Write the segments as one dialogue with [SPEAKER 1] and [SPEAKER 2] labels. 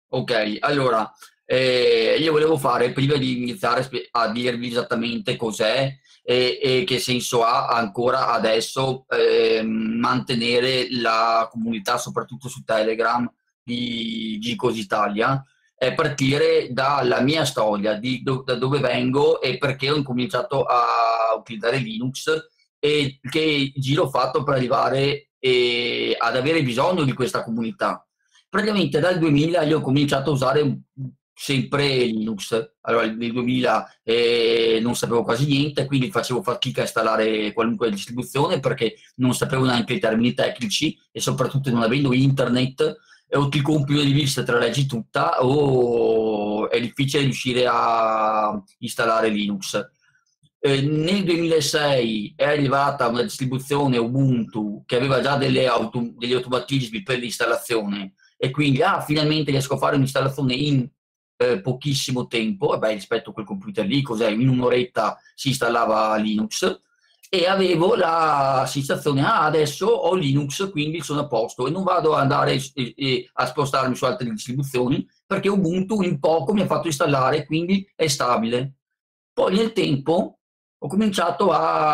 [SPEAKER 1] Ok, allora, io volevo fare, prima di iniziare a dirvi esattamente cos'è e che senso ha ancora adesso mantenere la comunità, soprattutto su Telegram, di Gcos Italia, è partire dalla mia storia, da dove vengo e perché ho incominciato a utilizzare Linux e che giro ho fatto per arrivare ad avere bisogno di questa comunità. Praticamente dal 2000 io ho cominciato a usare sempre Linux. Allora, nel 2000 non sapevo quasi niente, quindi facevo fatica a installare qualunque distribuzione perché non sapevo neanche i termini tecnici e soprattutto non avendo internet, o ti compri una rivista e te la leggi tutta o è difficile riuscire a installare Linux. Nel 2006 è arrivata una distribuzione Ubuntu che aveva già degli automatismi per l'installazione e quindi finalmente riesco a fare un'installazione in pochissimo tempo, e beh, rispetto a quel computer lì, cos'è? In un'oretta si installava Linux e avevo la sensazione, adesso ho Linux, quindi sono a posto e non vado ad andare a spostarmi su altre distribuzioni perché Ubuntu in poco mi ha fatto installare, quindi è stabile. Poi nel tempo ho cominciato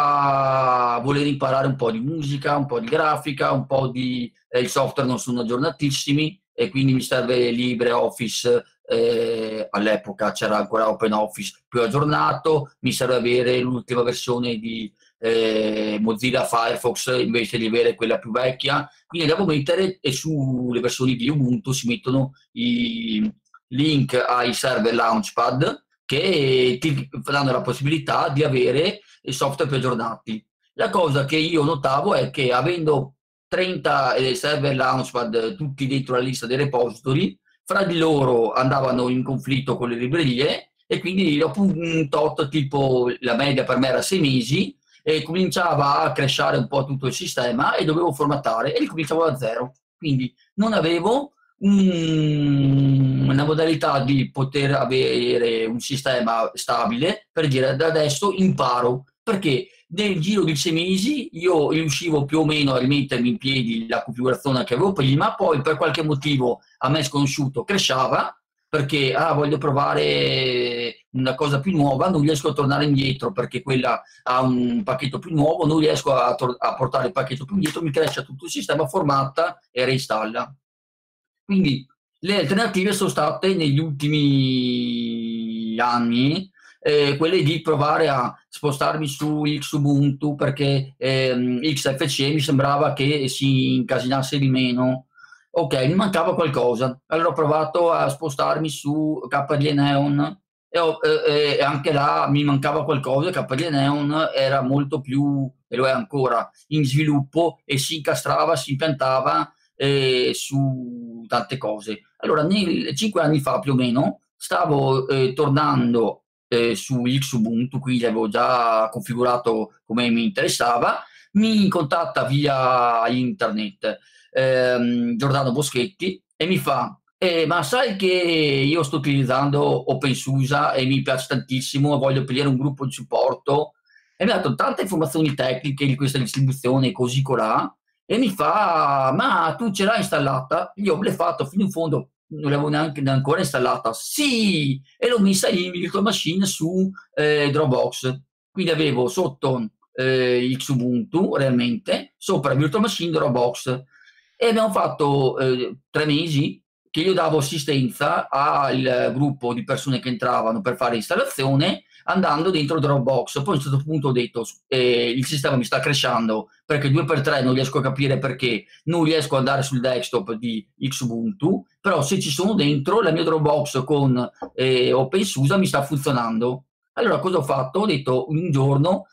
[SPEAKER 1] a voler imparare un po' di musica, un po' di grafica, un po' di... i software non sono aggiornatissimi e quindi mi serve LibreOffice, all'epoca c'era ancora OpenOffice più aggiornato, mi serve avere l'ultima versione di Mozilla Firefox invece di avere quella più vecchia, quindi devo mettere e sulle versioni di Ubuntu si mettono i link ai server Launchpad che ti danno la possibilità di avere i software più aggiornati. La cosa che io notavo è che avendo 30 server Launchpad tutti dentro la lista dei repository, fra di loro andavano in conflitto con le librerie e quindi dopo un tot, tipo la media per me era 6 mesi, e cominciava a crashare un po' tutto il sistema e dovevo formattare e ricominciavo da zero. Quindi non avevo una modalità di poter avere un sistema stabile per dire da adesso imparo, perché nel giro di 6 mesi io riuscivo più o meno a rimettermi in piedi la configurazione che avevo prima, poi per qualche motivo a me sconosciuto crashava, perché voglio provare una cosa più nuova, non riesco a tornare indietro perché quella ha un pacchetto più nuovo, non riesco a portare il pacchetto più indietro, mi cresce tutto il sistema, formatta e reinstalla. Quindi le alternative sono state negli ultimi anni quelle di provare a spostarmi su Xubuntu perché XFC mi sembrava che si incasinasse di meno. Ok, mi mancava qualcosa. Allora ho provato a spostarmi su KDE Neon e anche là mi mancava qualcosa. KDE Neon era molto più, e lo è ancora, in sviluppo e si incastrava, si impiantava su tante cose. Allora, 5 anni fa più o meno, stavo tornando su Xubuntu, quindi avevo già configurato come mi interessava, mi contatta via internet Giordano Boschetti e mi fa, ma sai che io sto utilizzando OpenSUSE e mi piace tantissimo, voglio aprire un gruppo di supporto e mi ha dato tante informazioni tecniche di questa distribuzione così colà e mi fa, ma tu ce l'hai installata? Io ho blefato fino in fondo, non l'avevo neanche ancora installata. Sì! E l'ho messa in virtual machine su Dropbox. Quindi avevo sotto Xubuntu realmente, sopra virtual machine Dropbox. E abbiamo fatto 3 mesi che io davo assistenza al gruppo di persone che entravano per fare installazione andando dentro Dropbox. Poi a un certo punto ho detto il sistema mi sta crashando perché 2x3 non riesco a capire perché, non riesco ad andare sul desktop di Xubuntu, però se ci sono dentro la mia Dropbox con OpenSUSE mi sta funzionando. Allora cosa ho fatto? Ho detto un giorno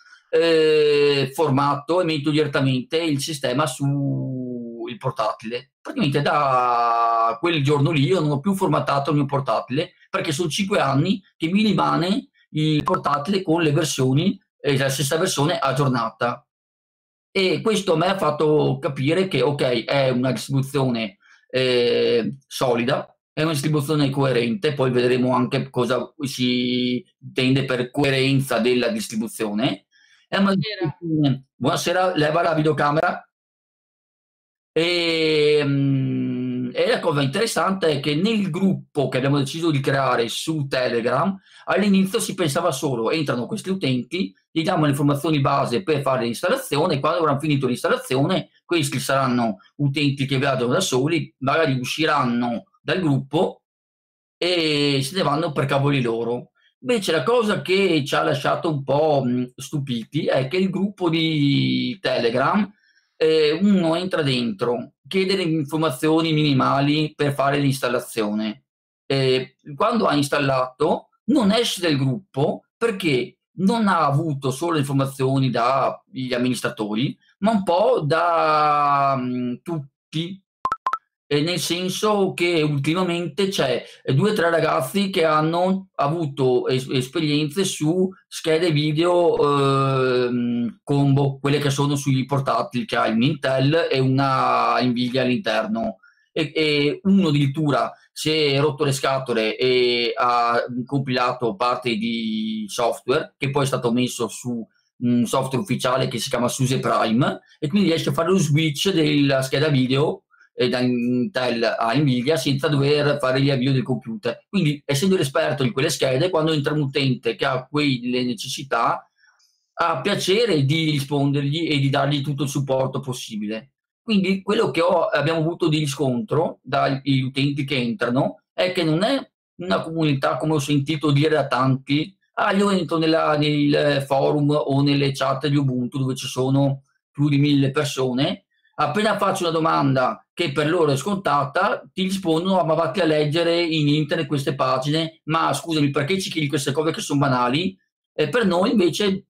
[SPEAKER 1] formatto e metto direttamente il sistema su il portatile. Praticamente da quel giorno lì io non ho più formattato il mio portatile perché sono 5 anni che mi rimane il portatile con le versioni, la stessa versione aggiornata. E questo a me ha fatto capire che, ok, è una distribuzione solida, è una distribuzione coerente, poi vedremo anche cosa si intende per coerenza della distribuzione. È una
[SPEAKER 2] Era.
[SPEAKER 1] distribuzione... Buonasera, leva la videocamera. e la cosa interessante è che nel gruppo che abbiamo deciso di creare su Telegram, all'inizio si pensava solo: entrano questi utenti, gli diamo le informazioni base per fare l'installazione, e quando avranno finito l'installazione, questi saranno utenti che viaggiano da soli, magari usciranno dal gruppo e se ne vanno per cavoli loro. Invece la cosa che ci ha lasciato un po', stupiti è che il gruppo di Telegram, uno entra dentro, chiede le informazioni minimali per fare l'installazione. Quando ha installato non esce dal gruppo perché non ha avuto solo le informazioni dagli amministratori, ma un po' da, tutti, nel senso che ultimamente c'è 2 o 3 ragazzi che hanno avuto esperienze su schede video combo, quelle che sono sui portatili, che ha un Intel e una Nvidia all'interno. E uno addirittura si è rotto le scatole e ha compilato parte di software che poi è stato messo su un software ufficiale che si chiama SUSE Prime, e quindi riesce a fare lo switch della scheda video da Intel a Nvidia senza dover fare gli avvio del computer. Quindi, essendo l'esperto di quelle schede, quando entra un utente che ha quelle necessità, ha piacere di rispondergli e di dargli tutto il supporto possibile. Quindi quello che abbiamo avuto di riscontro dagli utenti che entrano è che non è una comunità, come ho sentito dire da tanti: ah, io entro nel forum o nelle chat di Ubuntu dove ci sono più di 1000 persone, appena faccio una domanda che per loro è scontata, ti rispondono: ah, ma vatti a leggere in internet queste pagine, ma scusami, perché ci chiedi queste cose che sono banali? E per noi invece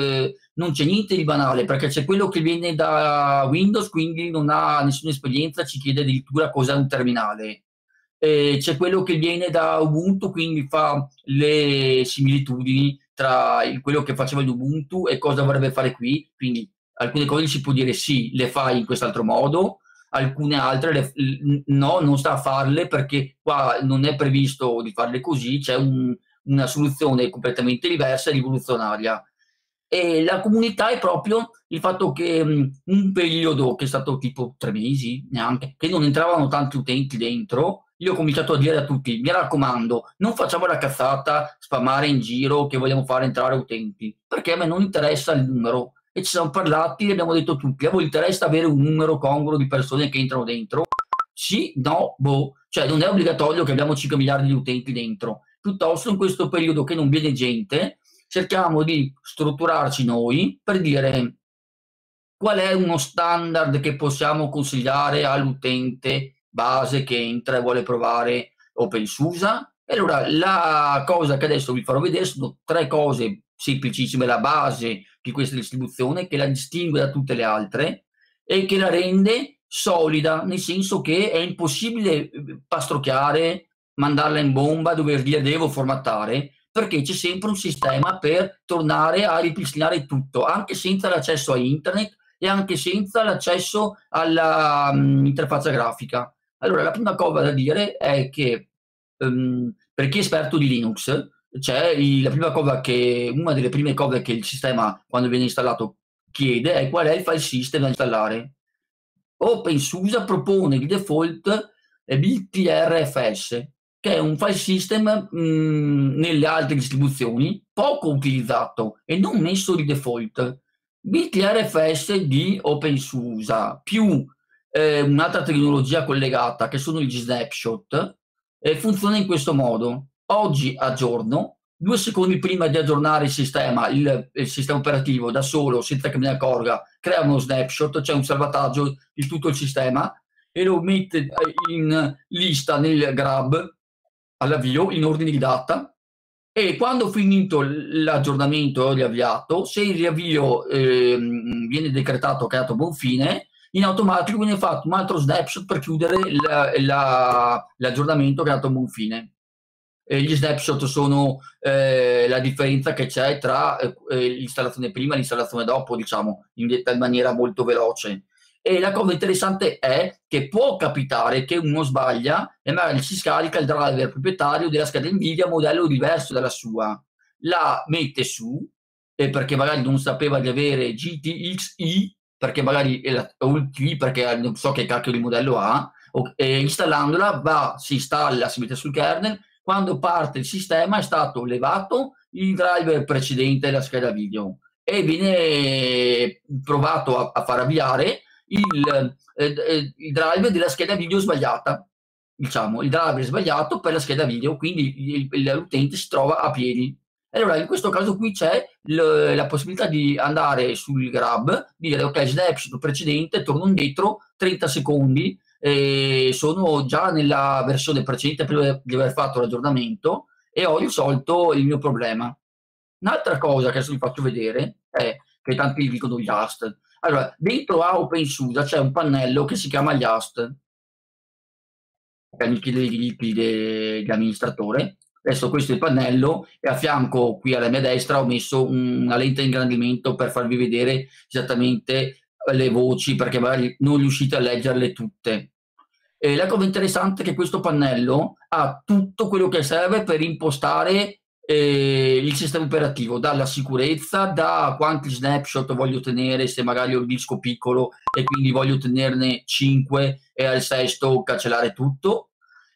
[SPEAKER 1] non c'è niente di banale, perché c'è quello che viene da Windows, quindi non ha nessuna esperienza, ci chiede addirittura cos'è un terminale. C'è quello che viene da Ubuntu, quindi fa le similitudini tra quello che faceva in Ubuntu e cosa vorrebbe fare qui, quindi alcune cose si può dire sì, le fai in quest'altro modo, alcune altre no, non sta a farle perché qua non è previsto di farle così, c'è una soluzione completamente diversa e rivoluzionaria. E la comunità è proprio il fatto che un periodo che è stato tipo 3 mesi, neanche, che non entravano tanti utenti dentro, io ho cominciato a dire a tutti: mi raccomando, non facciamo la cazzata, spammare in giro che vogliamo fare entrare utenti, perché a me non interessa il numero. E ci siamo parlati e abbiamo detto tutti: a voi interessa avere un numero congruo di persone che entrano dentro? Sì, no, boh. Cioè non è obbligatorio che abbiamo 5 miliardi di utenti dentro. Piuttosto in questo periodo che non viene gente, cerchiamo di strutturarci noi per dire qual è uno standard che possiamo consigliare all'utente base che entra e vuole provare OpenSUSE. E allora la cosa che adesso vi farò vedere sono 3 cose semplicissime, la base di questa distribuzione che la distingue da tutte le altre e che la rende solida, nel senso che è impossibile pastrocchiare, mandarla in bomba, dover dire devo formattare, perché c'è sempre un sistema per tornare a ripristinare tutto, anche senza l'accesso a internet e anche senza l'accesso alla interfaccia grafica. Allora, la prima cosa da dire è che per chi è esperto di Linux, la prima cosa una delle prime cose che il sistema, quando viene installato, chiede è qual è il file system da installare. OpenSUSE propone di default BTRFS, che è un file system nelle altre distribuzioni poco utilizzato e non messo di default. BTRFS di OpenSUSE più un'altra tecnologia collegata che sono gli snapshot funziona in questo modo. Oggi aggiorno, 2 secondi prima di aggiornare il sistema operativo da solo, senza che me ne accorga, crea uno snapshot, cioè un salvataggio di tutto il sistema e lo mette in lista nel grab all'avvio in ordine di data, e quando finito l'aggiornamento riavviato, se il riavvio viene decretato che è andato a buon fine, in automatico viene fatto un altro snapshot per chiudere l'aggiornamento che è andato a buon fine. Gli snapshot sono la differenza che c'è tra l'installazione prima e l'installazione dopo, diciamo, in maniera molto veloce. E la cosa interessante è che può capitare che uno sbaglia e magari si scarica il driver proprietario della scheda Nvidia modello diverso dalla sua, la mette su perché magari non sapeva di avere GTXI, perché magari o il T, perché non so che cacchio di modello ha, e installandola si installa, si mette sul kernel, quando parte il sistema è stato levato il driver precedente della scheda video e viene provato a far avviare il driver della scheda video sbagliata, diciamo, il driver sbagliato per la scheda video, quindi l'utente si trova a piedi. Allora, in questo caso qui c'è la possibilità di andare sul grab, dire ok, snapshot precedente, torno indietro 30 secondi, sono già nella versione precedente prima di aver fatto l'aggiornamento e ho risolto il mio problema. Un'altra cosa che adesso vi faccio vedere è che tanti dicono Just. Allora, dentro a OpenSUSE c'è un pannello che si chiama Just, mi chiede i diritti dell'amministratore. Adesso questo è il pannello e a fianco qui alla mia destra ho messo una lente di ingrandimento per farvi vedere esattamente le voci perché magari non riuscite a leggerle tutte. E la cosa interessante è che questo pannello ha tutto quello che serve per impostare il sistema operativo, dalla sicurezza, da quanti snapshot voglio tenere, se magari ho il disco piccolo e quindi voglio tenerne 5 e al sesto cancellare tutto,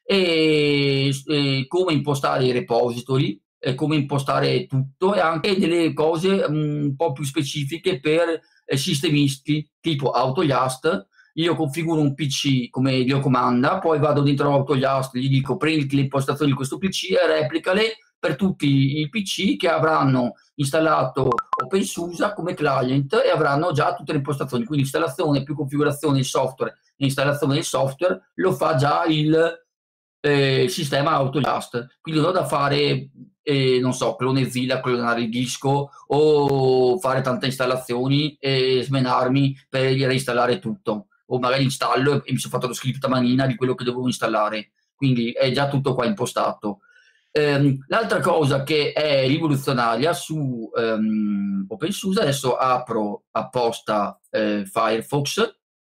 [SPEAKER 1] e come impostare i repository, come impostare tutto e anche delle cose un po' più specifiche per sistemisti tipo AutoJust. Io configuro un PC come Dio comanda, poi vado dentro AutoJust, gli dico prenditi le impostazioni di questo PC e replicale per tutti i PC che avranno installato OpenSUSE come client e avranno già tutte le impostazioni, quindi installazione più configurazione del software e installazione del software lo fa già il sistema AutoJust, quindi non ho da fare non so, clonezilla, clonare il disco o fare tante installazioni e smenarmi per reinstallare tutto, o magari installo e mi sono fatto lo script a manina di quello che dovevo installare, quindi è già tutto qua impostato. L'altra cosa che è rivoluzionaria su OpenSUSE, adesso apro apposta Firefox,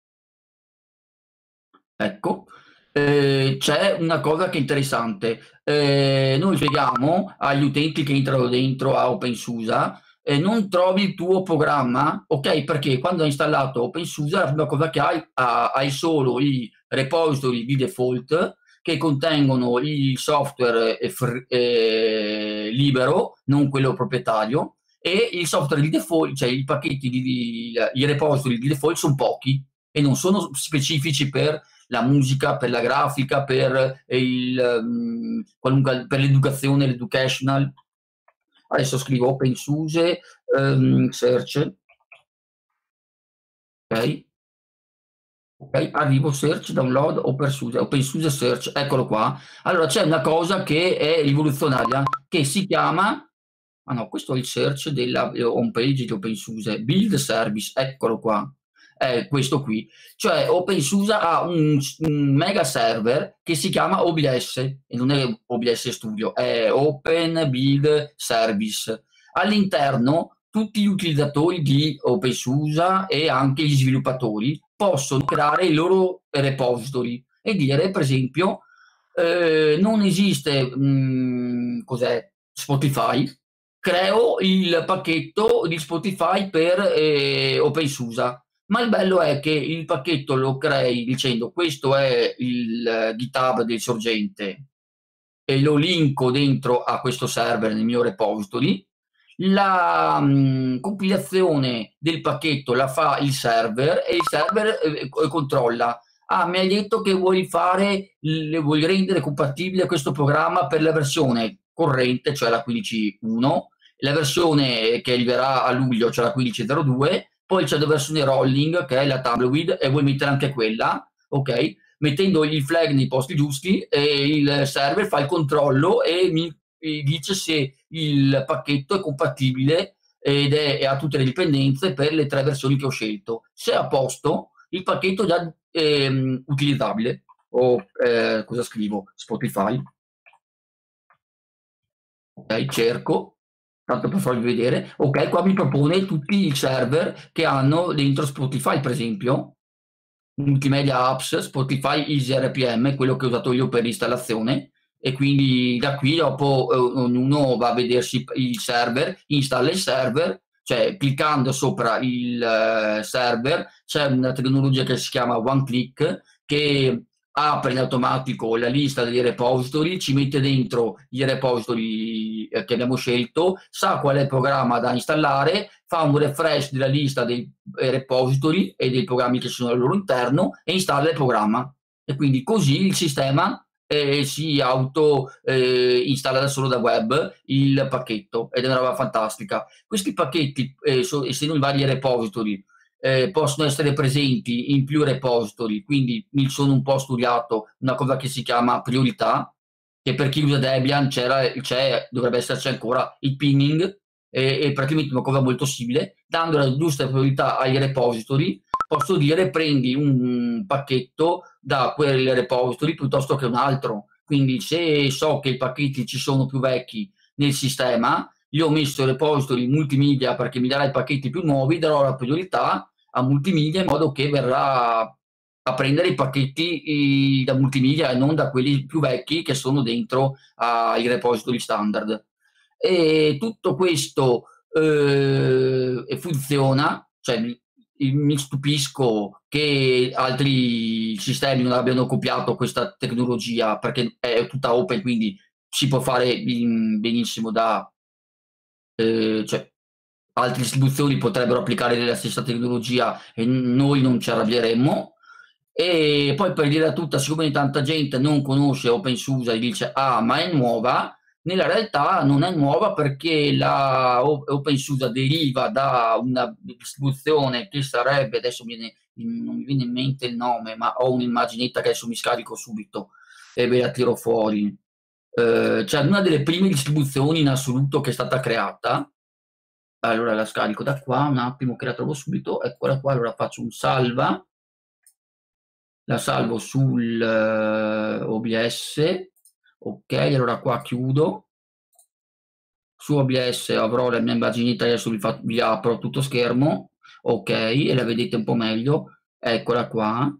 [SPEAKER 1] ecco, c'è una cosa che è interessante. Noi spieghiamo agli utenti che entrano dentro a OpenSUSE, non trovi il tuo programma, ok? Perché quando hai installato OpenSUSE la prima cosa che hai solo i repository di default che contengono il software libero, non quello proprietario, e il software di default, cioè i pacchetti, i repository di default sono pochi e non sono specifici per la musica, per la grafica, per per l'educazione, l'educational. Adesso scrivo OpenSUSE search, ok? Ok, arrivo search, download, OpenSUSE search, eccolo qua. Allora c'è una cosa che è rivoluzionaria, che si chiama, ah no, questo è il search della home page di OpenSUSE, build service, eccolo qua, è questo qui. Cioè OpenSUSE ha un mega server che si chiama OBS, e non è OBS Studio, è Open Build Service. All'interno tutti gli utilizzatori di OpenSUSE e anche gli sviluppatori possono creare i loro repository e dire, per esempio, non esiste cos'è, Spotify, creo il pacchetto di Spotify per OpenSUSE. Ma il bello è che il pacchetto lo crei dicendo questo è il GitHub del sorgente e lo linko dentro a questo server nel mio repository. La compilazione del pacchetto la fa il server e il server controlla. Ah, mi hai detto che vuoi vuoi rendere compatibile questo programma per la versione corrente, cioè la 15.1, la versione che arriverà a luglio, cioè la 15.02, poi c'è la versione rolling che è la Tumbleweed e vuoi mettere anche quella, ok? Mettendo il flag nei posti giusti e il server fa il controllo e mi dice se il pacchetto è compatibile e ha tutte le dipendenze per le 3 versioni che ho scelto. Se è a posto, il pacchetto è già utilizzabile. O cosa scrivo? Spotify. Ok, cerco, tanto per farvi vedere. Ok, qua mi propone tutti i server che hanno dentro Spotify, per esempio. Multimedia Apps, Spotify Easy RPM, quello che ho usato io per l'installazione, e quindi da qui dopo ognuno va a vedersi il server, installa il server, cioè cliccando sopra il server c'è una tecnologia che si chiama One Click che apre in automatico la lista dei repository, ci mette dentro i repository che abbiamo scelto, sa qual è il programma da installare, fa un refresh della lista dei repository e dei programmi che sono al loro interno e installa il programma. E quindi così il sistema si auto installa da solo da web il pacchetto, ed è una roba fantastica. Questi pacchetti, essendo in vari repository, possono essere presenti in più repository, quindi mi sono un po' studiato una cosa che si chiama priorità, che per chi usa Debian dovrebbe esserci ancora il pinning, è praticamente una cosa molto simile, dando la giusta priorità ai repository. Posso dire prendi un pacchetto da quel repository piuttosto che un altro, quindi se so che i pacchetti ci sono più vecchi nel sistema, io ho messo il repository multimedia perché mi darà i pacchetti più nuovi, darò la priorità a multimedia in modo che verrà a prendere i pacchetti da multimedia e non da quelli più vecchi che sono dentro ai repository standard. E tutto questo funziona, cioè mi stupisco che altri sistemi non abbiano copiato questa tecnologia perché è tutta open, quindi si può fare benissimo cioè, altre istituzioni potrebbero applicare la stessa tecnologia e noi non ci arrabbieremmo. E poi per dire a tutta, siccome tanta gente non conosce OpenSUSE e dice ah ma è nuova, nella realtà non è nuova perché la OpenSUSE deriva da una distribuzione che sarebbe, adesso non mi viene in mente il nome, ma ho un'immaginetta che adesso mi scarico subito e ve la tiro fuori. Cioè una delle prime distribuzioni in assoluto che è stata creata. Allora la scarico da qua, un attimo che la trovo subito, eccola qua, allora faccio un salva, la salvo sul OBS, ok, allora qua chiudo, su OBS avrò la mia immaginetta, adesso vi apro tutto schermo, ok, e la vedete un po' meglio, eccola qua.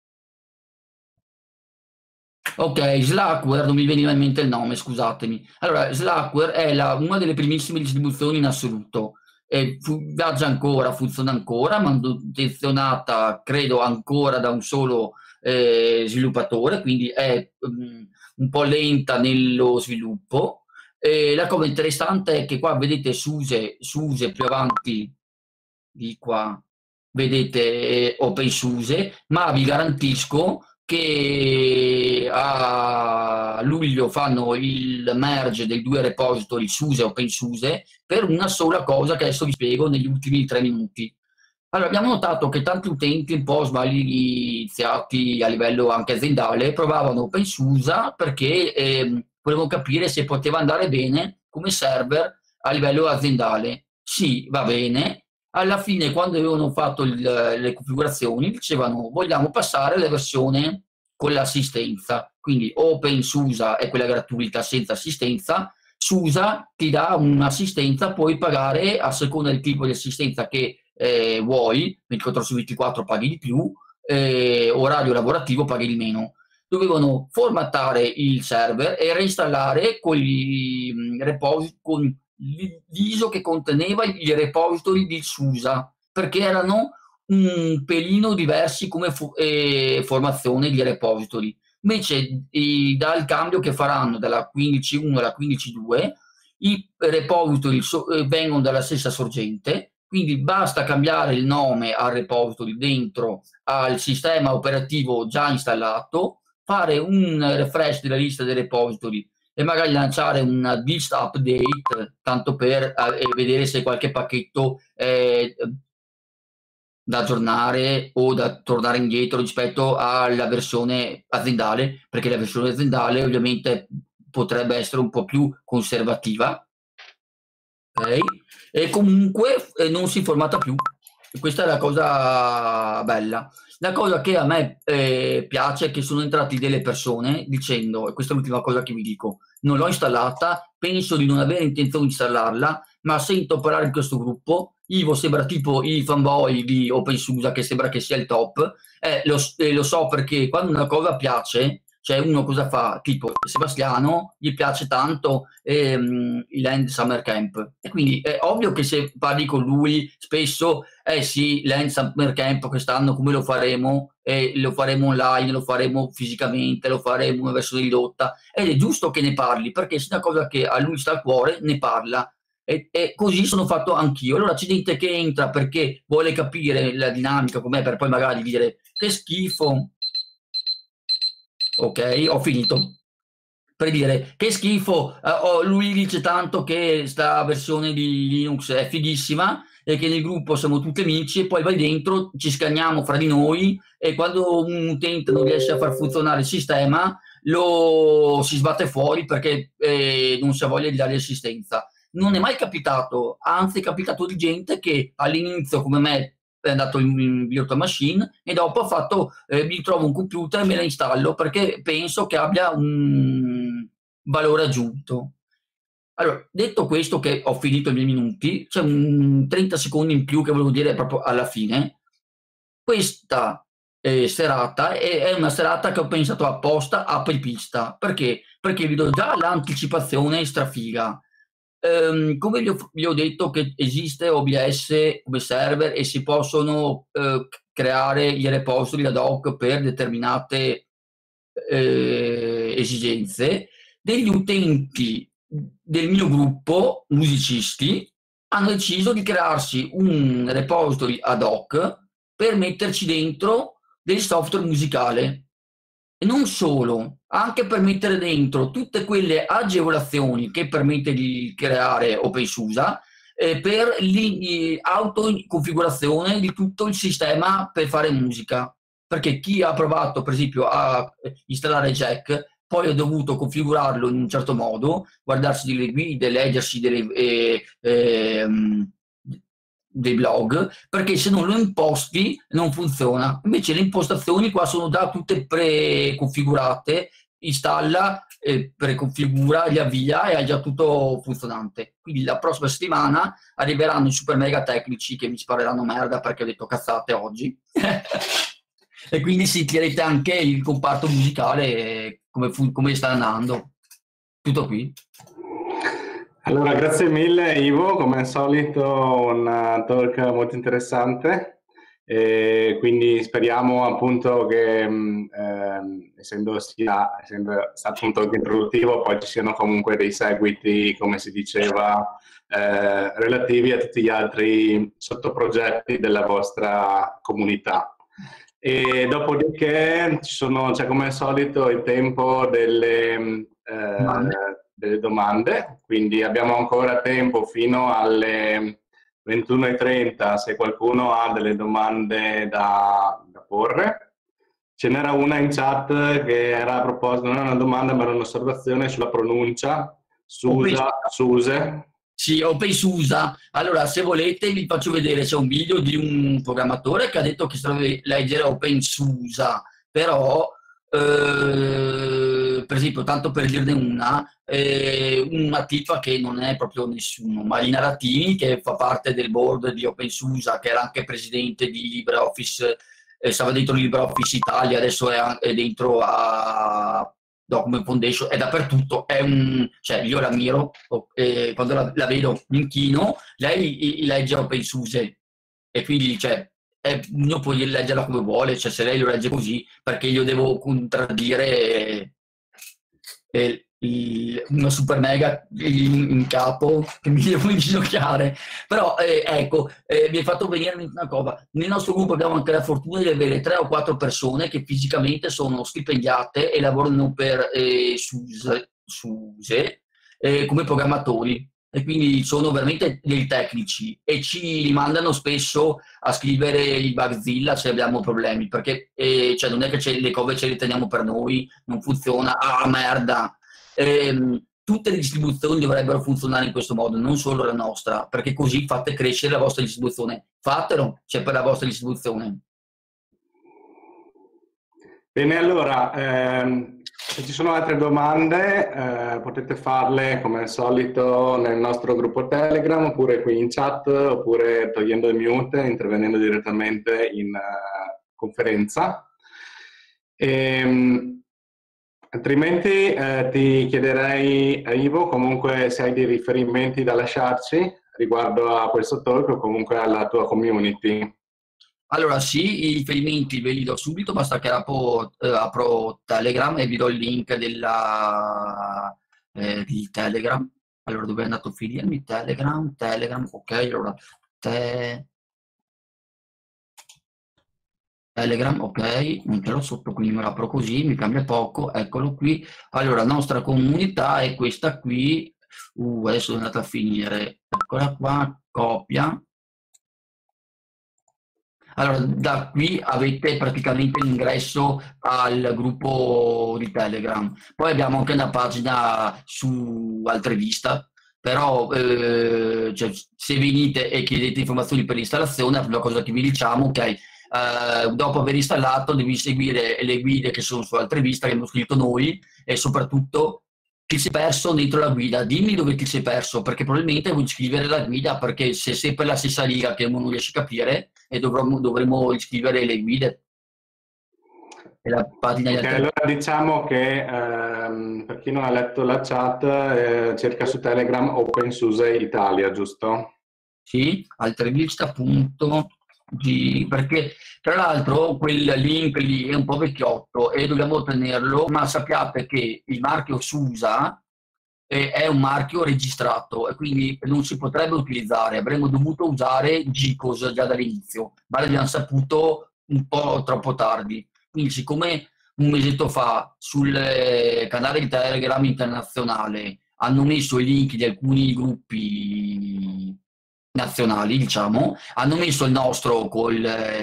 [SPEAKER 1] Ok, Slackware, non mi veniva in mente il nome, scusatemi. Allora, Slackware è una delle primissime distribuzioni in assoluto. Viaggia ancora, funziona ancora, manutenzionata credo ancora da un solo sviluppatore, quindi è un po' lenta nello sviluppo. La cosa interessante è che qua vedete SUSE più avanti di qua, vedete OpenSUSE, ma vi garantisco che a luglio fanno il merge dei due repository SUSE e OpenSUSE per una sola cosa che adesso vi spiego negli ultimi 3 minuti. Allora, abbiamo notato che tanti utenti un po' smaliziati a livello anche aziendale provavano OpenSUSE perché volevano capire se poteva andare bene come server a livello aziendale. Sì, va bene. Alla fine, quando avevano fatto le configurazioni, dicevano vogliamo passare alla versione con l'assistenza. Quindi OpenSUSE è quella gratuita senza assistenza. SUSE ti dà un'assistenza, puoi pagare a seconda del tipo di assistenza che vuoi, 24 su 24 paghi di più, orario lavorativo paghi di meno. Dovevano formattare il server e reinstallare con l'ISO che conteneva i repository di SUSE, perché erano un pelino diversi come formazione di repository. Invece dal cambio che faranno dalla 15.1 alla 15.2 i repository vengono dalla stessa sorgente, quindi basta cambiare il nome al repository dentro al sistema operativo già installato, fare un refresh della lista dei repository e magari lanciare un dist update, tanto per vedere se qualche pacchetto è da aggiornare o da tornare indietro rispetto alla versione aziendale, perché la versione aziendale ovviamente potrebbe essere un po' più conservativa, okay? E comunque non si è formata più. Questa è la cosa bella. La cosa che a me piace è che sono entrati delle persone dicendo, e questa è l'ultima cosa che vi dico, non l'ho installata, penso di non avere intenzione di installarla, ma sento parlare in questo gruppo, Ivo sembra tipo il fanboy di OpenSUSE che sembra che sia il top, lo so perché quando una cosa piace cioè uno cosa fa? Tipo Sebastiano, gli piace tanto il Land Summer Camp e quindi è ovvio che se parli con lui spesso, eh sì, Land Summer Camp quest'anno come lo faremo? Lo faremo online, lo faremo fisicamente, lo faremo in una versione ridotta ed è giusto che ne parli perché se è una cosa che a lui sta a cuore ne parla e così sono fatto anch'io. Allora c'è gente che entra perché vuole capire la dinamica com'è per poi magari dire che schifo, ok, ho finito. Per dire che schifo, lui dice tanto che sta versione di Linux è fighissima e che nel gruppo siamo tutti amici e poi vai dentro, ci scanniamo fra di noi e quando un utente non riesce a far funzionare il sistema lo si sbatte fuori perché non si ha voglia di dargli assistenza. Non è mai capitato, anzi è capitato di gente che all'inizio come me è andato in virtual machine e dopo ha fatto mi trovo un computer e me la installo perché penso che abbia un valore aggiunto. Allora, detto questo che ho finito i miei minuti, c'è un 30 secondi in più che volevo dire proprio alla fine. Questa serata è una serata che ho pensato apposta apripista. Perché? Perché vi do già l'anticipazione strafiga. Come vi ho detto che esiste OBS come server e si possono creare i repository ad hoc per determinate esigenze, degli utenti del mio gruppo, musicisti, hanno deciso di crearsi un repository ad hoc per metterci dentro del software musicale. E non solo, anche per mettere dentro tutte quelle agevolazioni che permette di creare OpenSUSE per l'autoconfigurazione di tutto il sistema per fare musica. Perché chi ha provato, per esempio, a installare Jack, poi ha dovuto configurarlo in un certo modo, guardarsi delle guide, leggersi dei blog, perché se non lo imposti non funziona. Invece le impostazioni qua sono già tutte preconfigurate, installa, preconfigura, li avvia e ha già tutto funzionante. Quindi la prossima settimana arriveranno i super mega tecnici che mi spareranno merda perché ho detto cazzate oggi. E quindi sentirete anche il comparto musicale come sta andando. Tutto qui.
[SPEAKER 2] Allora, grazie mille Ivo, come al solito un talk molto interessante, e quindi speriamo appunto che essendo stato un talk introduttivo poi ci siano comunque dei seguiti, come si diceva, relativi a tutti gli altri sottoprogetti della vostra comunità. E dopodiché c'è come al solito il tempo delle domande, quindi abbiamo ancora tempo fino alle 21:30 se qualcuno ha delle domande da porre. Ce n'era una in chat che era a proposito, non è una domanda ma era un'osservazione sulla pronuncia, Suse.
[SPEAKER 1] Sì, OpenSUSE. Allora, se volete, vi faccio vedere, c'è un video di un programmatore che ha detto che sarebbe leggere OpenSUSE, però, per esempio, tanto per dirne una tipa che non è proprio nessuno, Marina Rattini, che fa parte del board di OpenSUSE, che era anche presidente di LibreOffice, stava dentro LibreOffice Italia, adesso è dentro a Document Foundation, è dappertutto, cioè io l'ammiro, quando la vedo mi inchino, lei legge OpenSUSE e quindi cioè, uno può leggerla come vuole, cioè se lei lo legge così, perché io devo contraddire una super mega in capo che mi devo inginocchiare. Però ecco, mi hai fatto venire una cosa. Nel nostro gruppo abbiamo anche la fortuna di avere 3 o 4 persone che fisicamente sono stipendiate e lavorano per SUSE come programmatori. E quindi sono veramente dei tecnici e ci mandano spesso a scrivere il Bugzilla se abbiamo problemi, perché cioè, non è che le cose ce le teniamo per noi, non funziona, ah merda. Tutte le distribuzioni dovrebbero funzionare in questo modo, non solo la nostra, perché così fate crescere la vostra distribuzione. Fatelo, c'è per la vostra distribuzione.
[SPEAKER 2] Bene, allora, se ci sono altre domande potete farle come al solito nel nostro gruppo Telegram, oppure qui in chat, oppure togliendo il mute, intervenendo direttamente in conferenza. Altrimenti ti chiederei, Ivo, comunque se hai dei riferimenti da lasciarci riguardo a questo talk o comunque alla tua community.
[SPEAKER 1] Allora sì, i riferimenti ve li do subito, basta che apro Telegram e vi do il link di Telegram. Allora, dove è andato a finirmi? Telegram, ok, allora, Telegram, ok, non ce l'ho sotto, quindi me lo apro così, mi cambia poco, eccolo qui. Allora, la nostra comunità è questa qui, adesso è andata a finire, eccola qua, copia. Allora, da qui avete praticamente l'ingresso al gruppo di Telegram. Poi abbiamo anche una pagina su Altrevista, però cioè, se venite e chiedete informazioni per l'installazione, la prima cosa che vi diciamo, ok, dopo aver installato devi seguire le guide che sono su Altrevista, che abbiamo scritto noi, e soprattutto ti sei perso dentro la guida, dimmi dove ti sei perso, perché probabilmente vuoi scrivere la guida, perché se è sempre la stessa riga che non riesci a capire, e dovremmo iscrivere le guide e la pagina di
[SPEAKER 2] Ok, allora diciamo che per chi non ha letto la chat, cerca su Telegram OpenSUSE Italia, giusto?
[SPEAKER 1] Sì, altrevista.g, perché tra l'altro quel link lì è un po' vecchiotto e dobbiamo tenerlo, ma sappiate che il marchio SUSA è un marchio registrato e quindi non si potrebbe utilizzare, avremmo dovuto usare GCOS già dall'inizio, ma l'abbiamo saputo un po' troppo tardi. Quindi siccome un mesetto fa sul canale di Telegram internazionale hanno messo i link di alcuni gruppi nazionali, diciamo, hanno messo il nostro col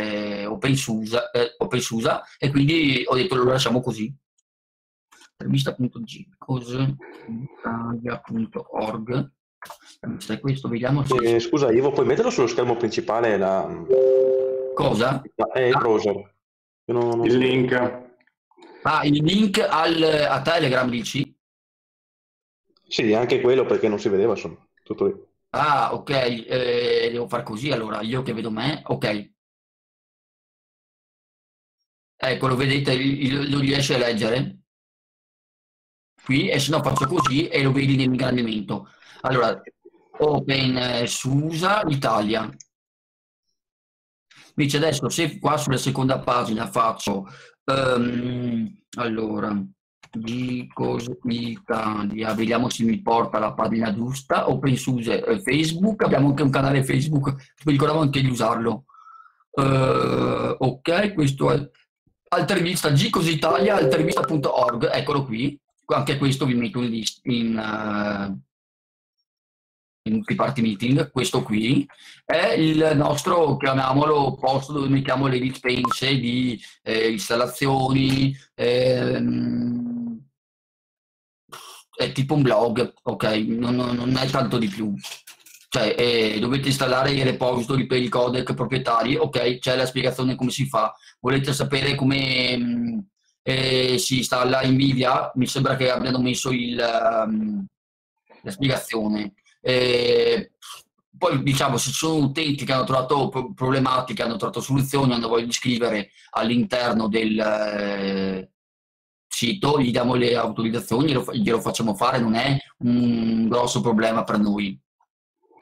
[SPEAKER 1] OpenSUSE e quindi ho detto lo lasciamo così. Rivista.g, cositalia.org. Se questo vediamo se...
[SPEAKER 3] Scusa Ivo, puoi metterlo sullo schermo principale
[SPEAKER 1] Cosa?
[SPEAKER 3] il browser? Io non
[SPEAKER 2] Il
[SPEAKER 3] so.
[SPEAKER 2] link.
[SPEAKER 1] Ah, il link a Telegram dici?
[SPEAKER 3] Sì, anche quello perché non si vedeva, insomma, tutto lì.
[SPEAKER 1] Ah, ok, devo far così allora, io che vedo me, ok. Ecco, lo vedete, lo riesci a leggere? Qui, e se no faccio così e lo vedi nell'ingrandimento. Allora, Open SUSA Italia. Invece adesso se qua sulla seconda pagina faccio allora di cosa Italia, vediamo se mi porta alla pagina giusta, OpenSUSE Facebook, abbiamo anche un canale Facebook, mi ricordavo anche di usarlo. Ok, questo è Altrevista, G così Italia, altrevista.org, eccolo qui, anche questo vi metto in multi-party meeting, questo qui è il nostro, chiamiamolo, posto dove mettiamo le dispense di installazioni, è tipo un blog, ok? Non è tanto di più. Cioè, dovete installare i repository per i codec proprietari, ok? C'è la spiegazione come si fa. Volete sapere come si installa Nvidia? Mi sembra che abbiano messo la spiegazione. Poi diciamo, se ci sono utenti che hanno trovato problematiche, hanno trovato soluzioni, hanno voglia di scrivere all'interno del sito, gli diamo le autorizzazioni, glielo facciamo fare, non è un grosso problema per noi.